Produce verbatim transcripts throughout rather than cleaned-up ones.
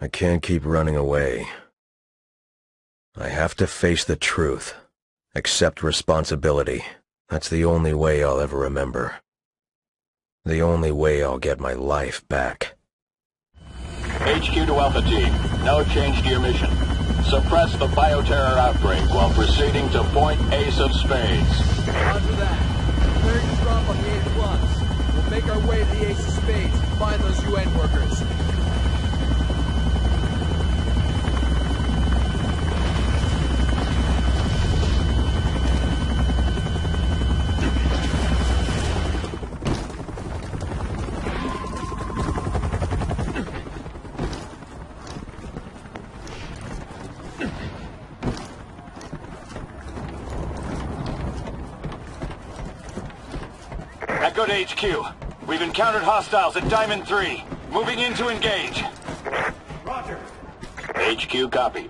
I can't keep running away. I have to face the truth. Accept responsibility. That's the only way I'll ever remember. The only way I'll get my life back. H Q to Alpha Team. No change to your mission. Suppress the bioterror outbreak while proceeding to point Ace of Spades. Roger that. Preparing to drop on the eight plus. We'll make our way to the Ace of Spades and find those U N workers. Echo to H Q. We've encountered hostiles at Diamond three. Moving in to engage. Roger. H Q copy.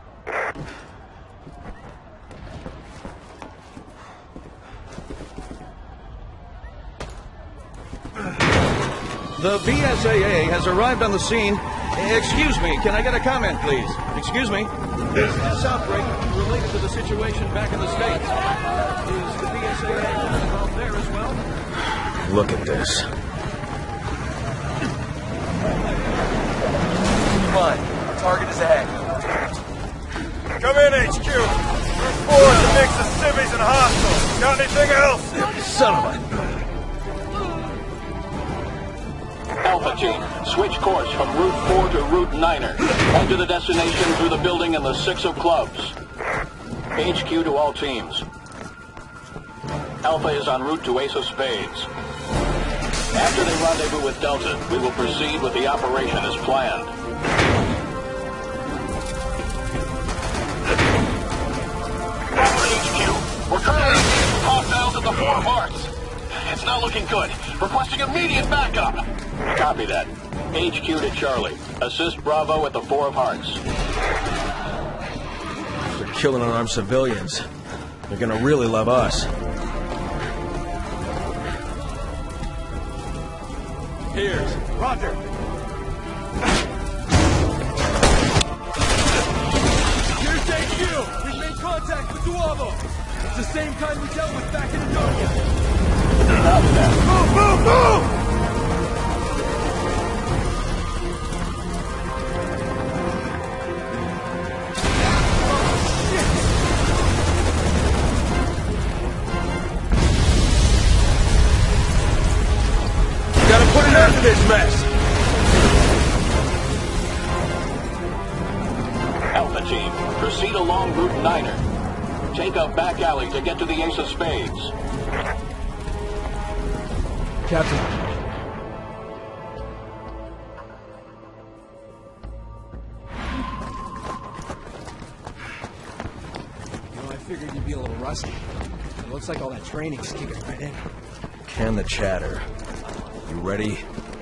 The B S A A has arrived on the scene. Excuse me, can I get a comment, please? Excuse me. Is this outbreak related to the situation back in the States? Is the B S A A involved there as well? Look at this. Fine. Target is ahead. Come in, H Q. Group four is a mix of civvies and hostiles. Got anything else? Son of a... Alpha Team, switch course from Route four to Route niner. Head to the destination through the building and the Six of Clubs. H Q to all teams. Alpha is en route to Ace of Spades. After they rendezvous with Delta, we will proceed with the operation as planned. Alpha H Q, we're currently engaged with hostiles at the Four of Hearts. It's not looking good. Requesting immediate backup. Copy that. H Q to Charlie. Assist Bravo at the Four of Hearts. They're killing unarmed civilians. They're gonna really love us. Here's. Roger. Here's H Q! We've made contact with two of them! It's the same kind we dealt with back in Adonia! Move, move, move! Gotta put an end to this mess! Alpha Team, proceed along Route niner. Take a back alley to get to the Ace of Spades. Captain. You know, I figured you'd be a little rusty. It looks like all that training's kicking right in. Can the chatter. You ready?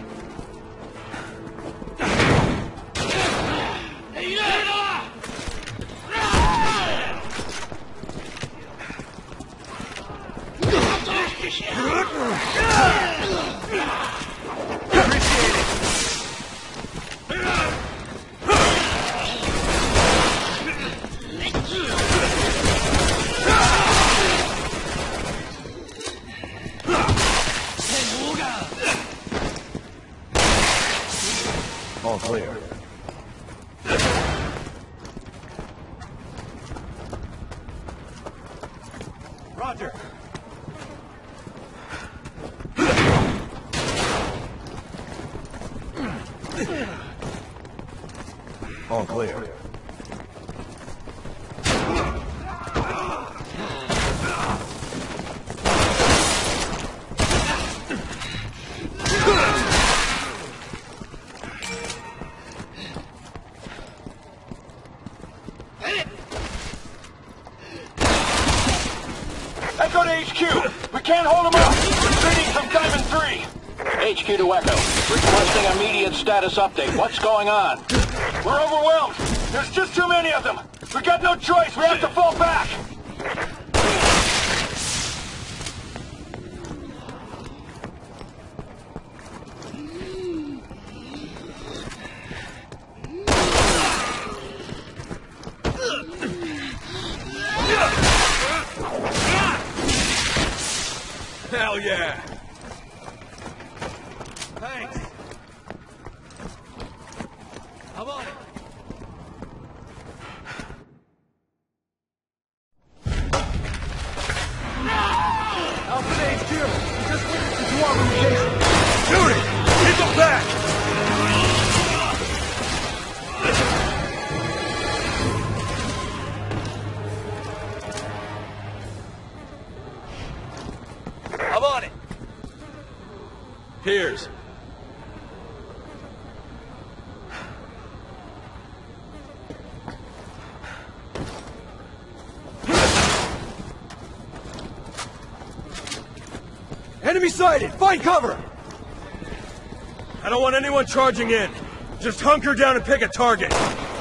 All clear. Roger. All clear. Echo to H Q! We can't hold them up! Retreating from Diamond three! H Q to Echo. Requesting immediate status update. What's going on? We're overwhelmed! There's just too many of them! We got no choice! We have to fall back! Hell yeah! Thanks. I'm on it. Alpha H Q, we just witnessed a two-armor location. Shoot it! Hit the back! I'm on it. Piers. Enemy sighted! Find cover! I don't want anyone charging in. Just hunker down and pick a target.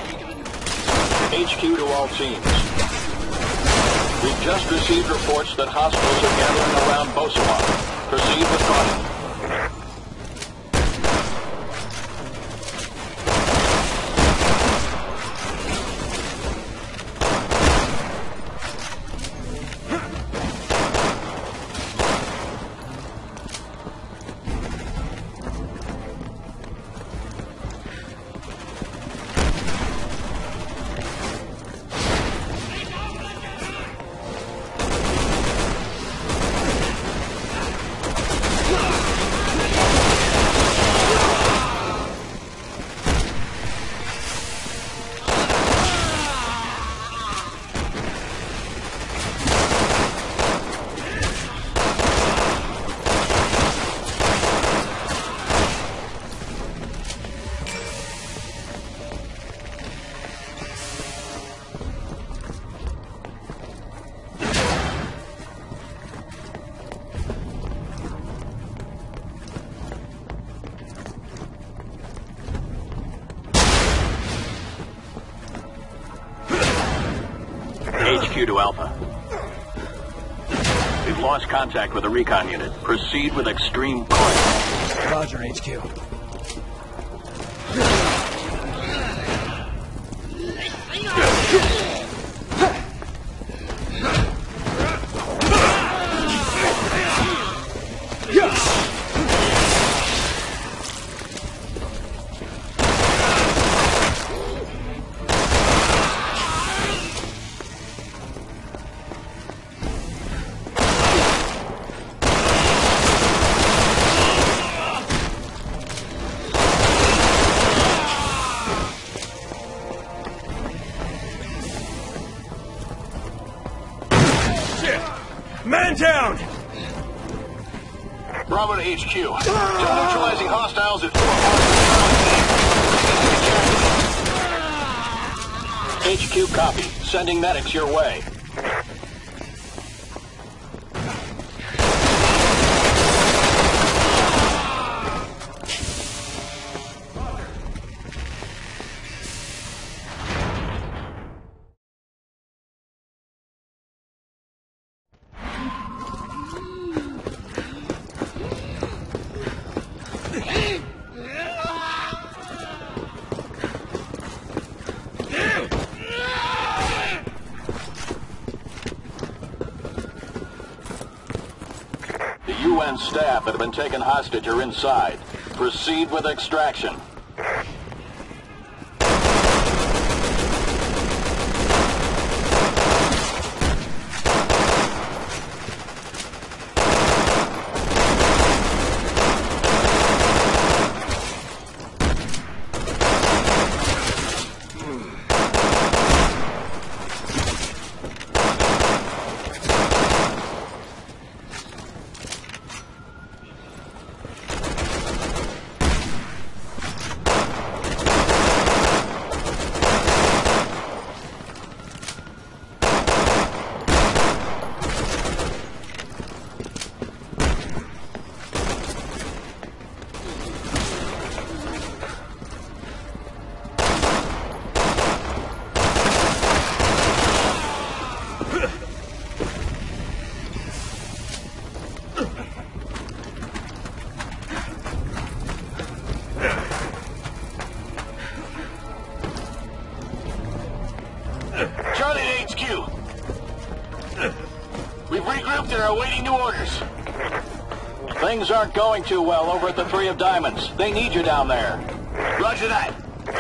H Q to all teams. We've just received reports that hostiles are gathering around Bosua. Proceed with caution. H Q to Alpha. We've lost contact with the recon unit. Proceed with extreme caution. Roger, H Q. Man down! Bravo to H Q. Still neutralizing hostiles at four. H Q copy. Sending medics your way. U N staff that have been taken hostage are inside. Proceed with extraction. Charlie to H Q. We've regrouped and are awaiting new orders. Things aren't going too well over at the Three of Diamonds. They need you down there. Roger that.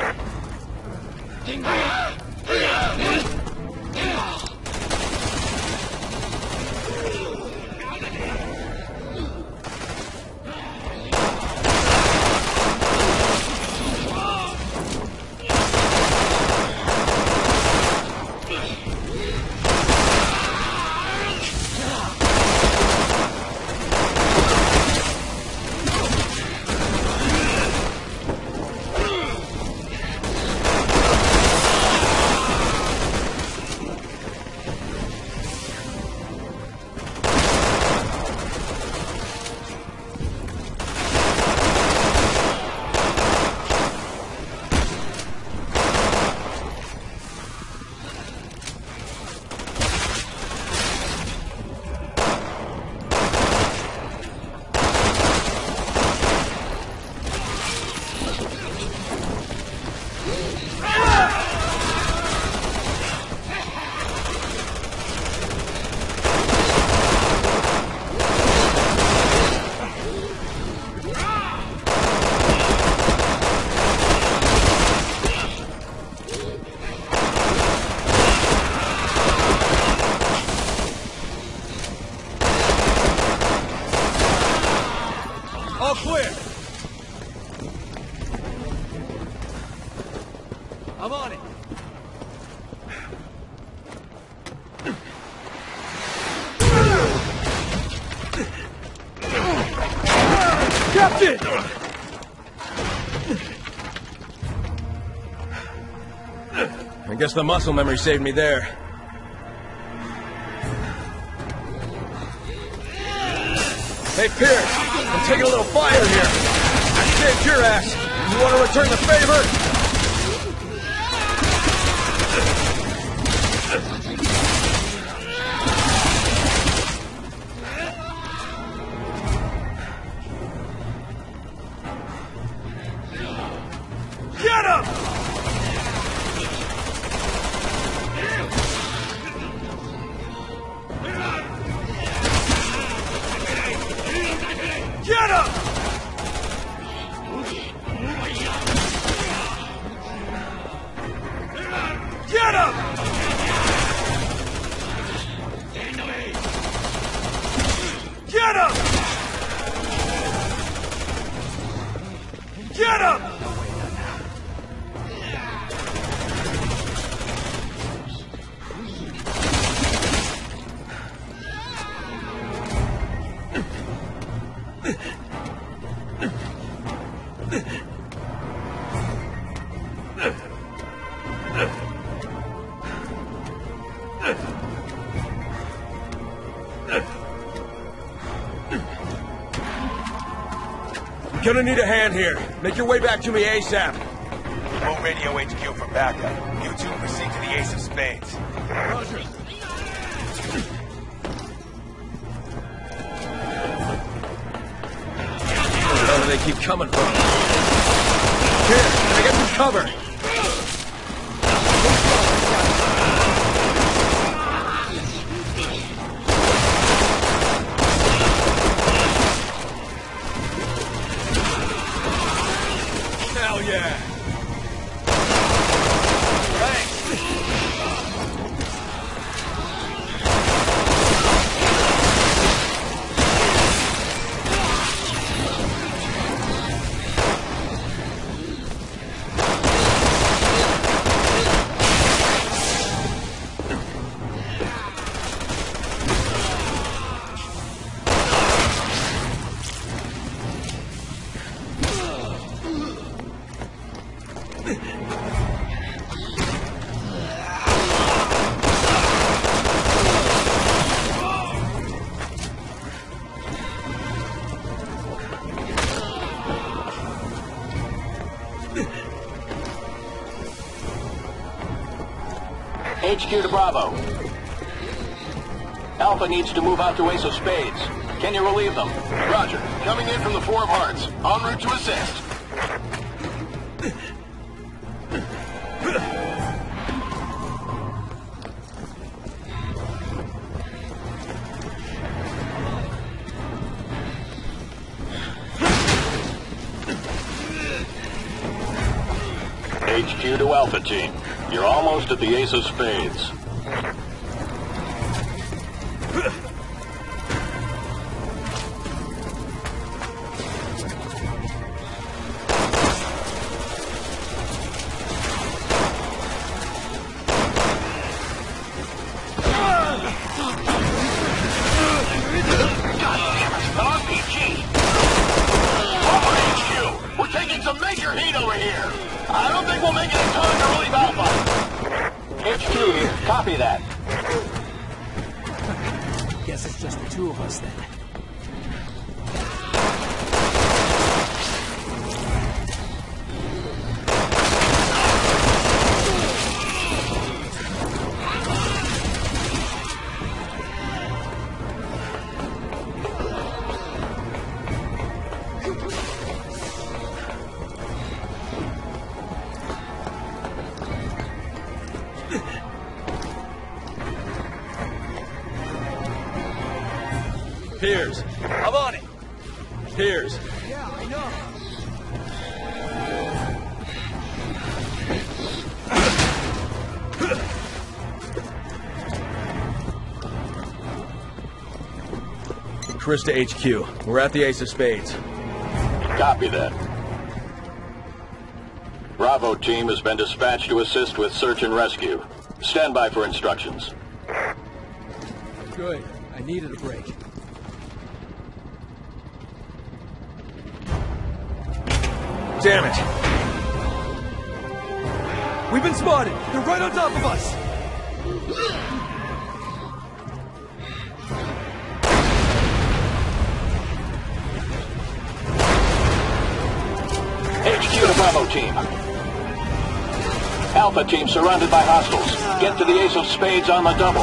All clear. I'm on it. Captain! I guess the muscle memory saved me there. Hey, Pierce, I'm taking a little fire here. I saved your ass. You want to return the favor? Get him! Get him! Get him! Get him! Get him! I'm gonna need a hand here. Make your way back to me ASAP. We'll radio H Q for backup. You two proceed to the Ace of Spades. Roger. Where do they keep coming from? Here, I get some cover. Hell yeah! H Q to Bravo. Alpha needs to move out to Ace of Spades. Can you relieve them? Roger. Coming in from the Four of Hearts. En route to assist. H Q to Alpha Team. You're almost at the Ace of Spades. I don't think we'll make it in time to relieve Alpha. H Q here. Copy that. Guess it's just the two of us then. Piers. I'm on it. Piers. Yeah, I know. Chris to H Q. We're at the Ace of Spades. Copy that. Bravo Team has been dispatched to assist with search and rescue. Stand by for instructions. Good. I needed a break. Damn it. We've been spotted! They're right on top of us! H Q to Bravo Team. Alpha Team surrounded by hostiles. Get to the Ace of Spades on the double.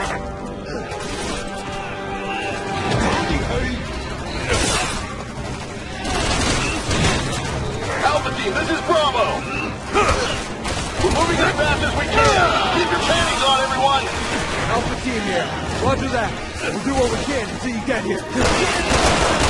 This is Bravo! We're moving as fast as we can! Keep your panties on, everyone! Alpha Team here. Roger that. We'll do what we can until you get here.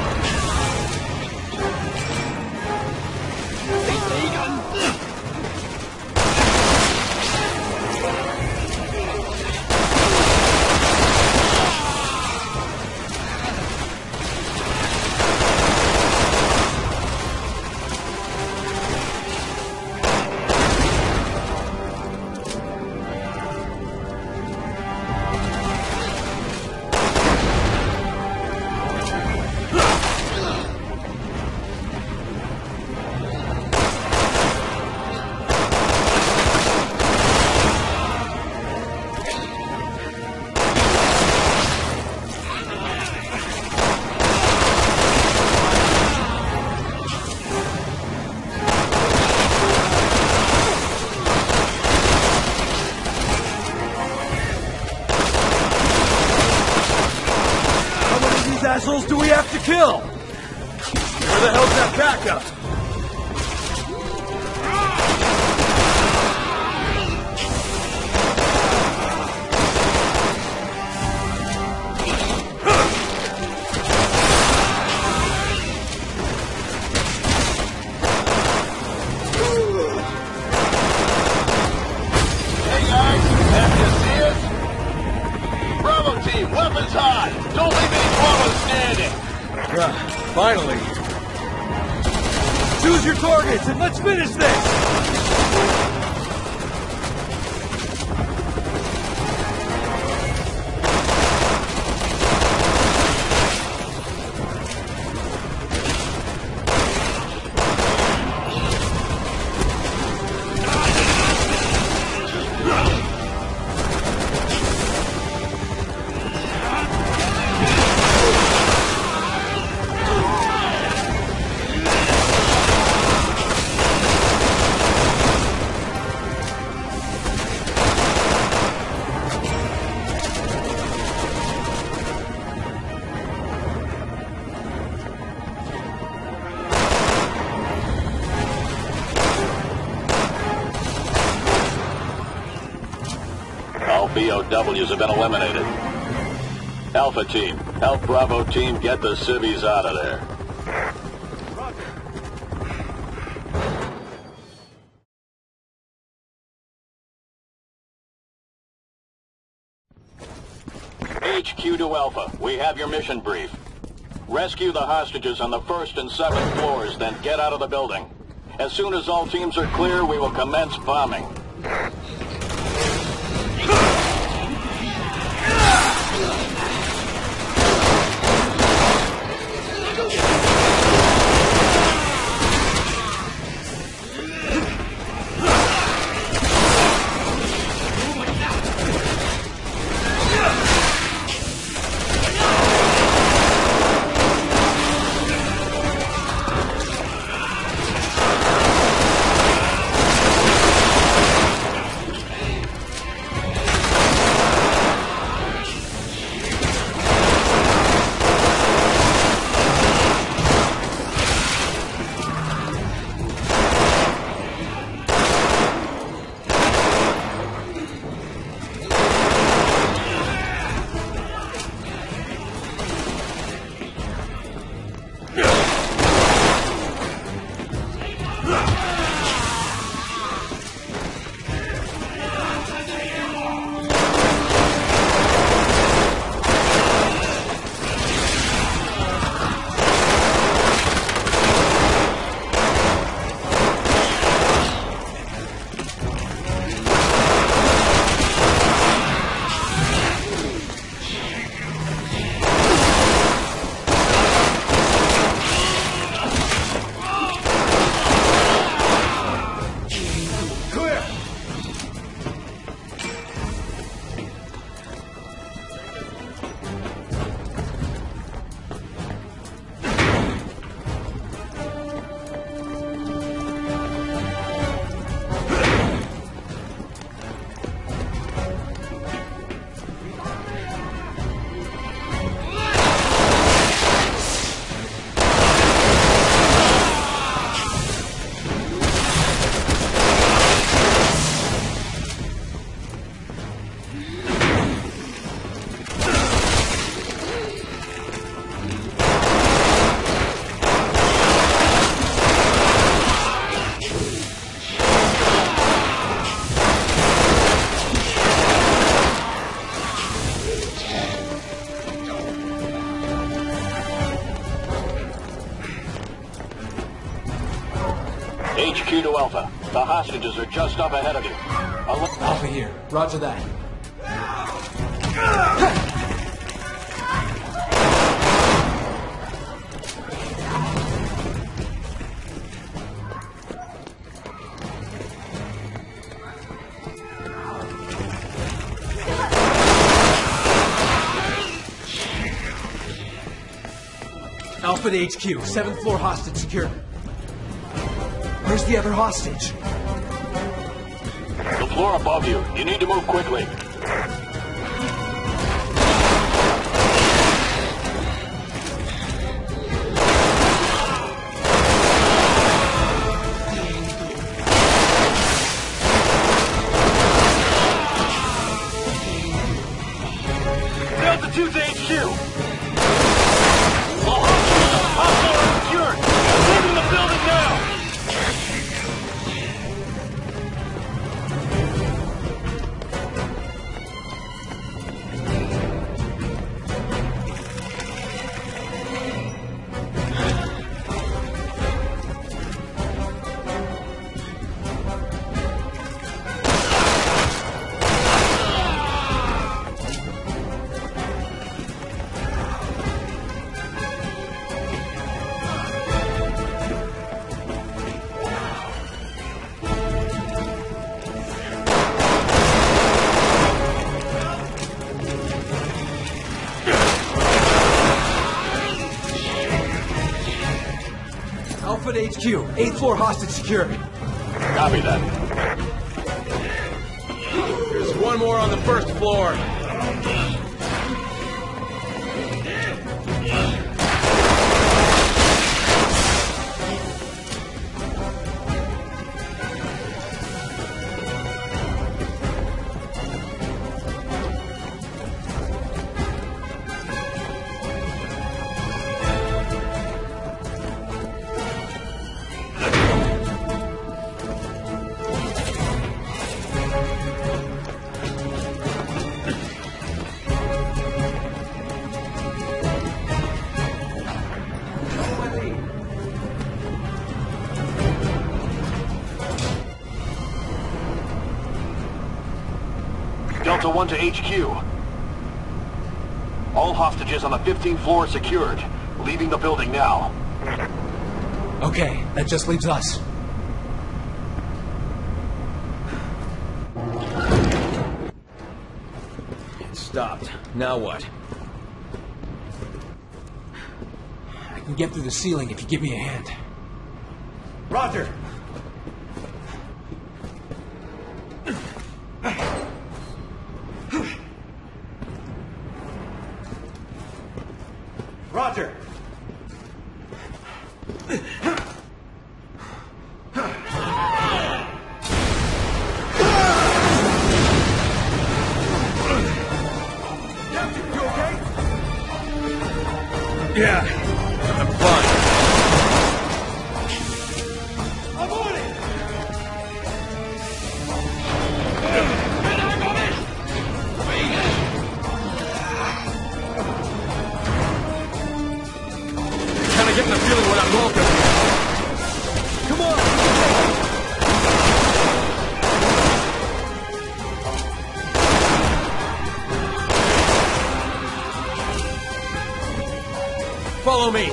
Assholes do we have to kill? Where the hell's that backup? Hey guys, happy to see us? Bravo Team, weapons high! Don't leave any Bravo standing! Uh, finally. Choose your targets and let's finish this! All B O Ws have been eliminated. Alpha Team, help Bravo Team get the civvies out of there. H Q to Alpha. We have your mission brief. Rescue the hostages on the first and seventh floors, then get out of the building. As soon as all teams are clear, we will commence bombing. H Q to Alpha. The hostages are just up ahead of you. Al- Alpha here. Roger that. Alpha to H Q. Seventh floor hostage secured. Where's the other hostage? The floor above you. You need to move quickly. Delta two to H Q. All hostiles are secured. Leaving the building now. Alpha to H Q. Eighth floor hostage secured. Copy that. There's one more on the first floor. Delta one to H Q. All hostages on the fifteenth floor secured. Leaving the building now. Okay, that just leaves us. It stopped. Now what? I can get through the ceiling if you give me a hand. Roger! Roger! Captain, you okay? Yeah, I'm fine. I'm on it! Kinda getting the feeling we're not welcome. Come on! Follow me.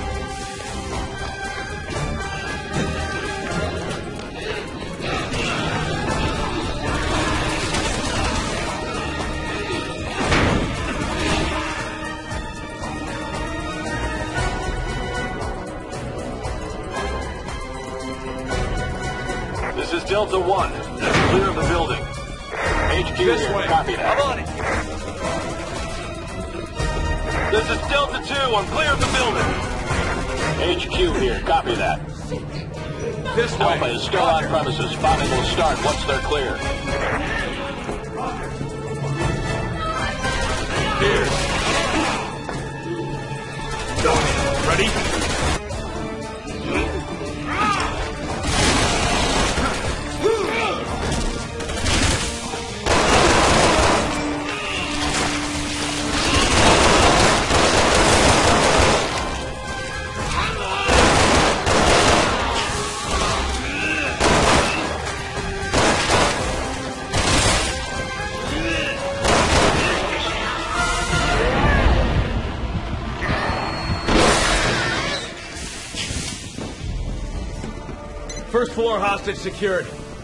This is Delta one. Clear of the building. H Q This here. way. Copy that. I'm on it. This is Delta two. I'm clear of the building. H Q here. Copy that. This way. Alpha is still on premises. Bombing will start once they're clear. Here. Ready? First floor hostage secured.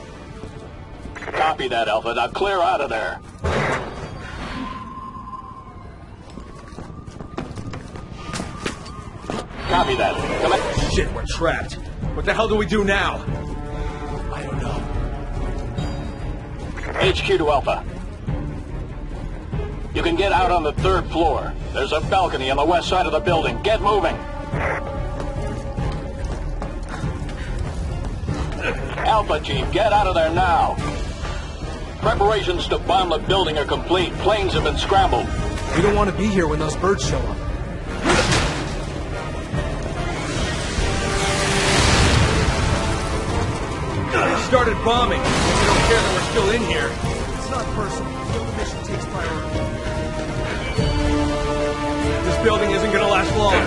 Copy that, Alpha. Now clear out of there. Copy that. Come on. Shit, we're trapped. What the hell do we do now? I don't know. H Q to Alpha. You can get out on the third floor. There's a balcony on the west side of the building. Get moving. Alpha team, get out of there now. Preparations to bomb the building are complete. Planes have been scrambled. We don't want to be here when those birds show up. They started bombing. We don't care that we're still in here. It's not personal. The mission takes priority. This building isn't gonna last long.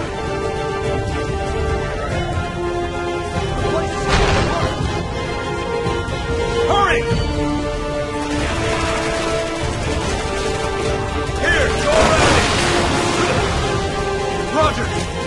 Hurry! Here, go around it! Roger!